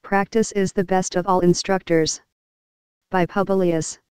Practice is the best of all instructors. By Publius.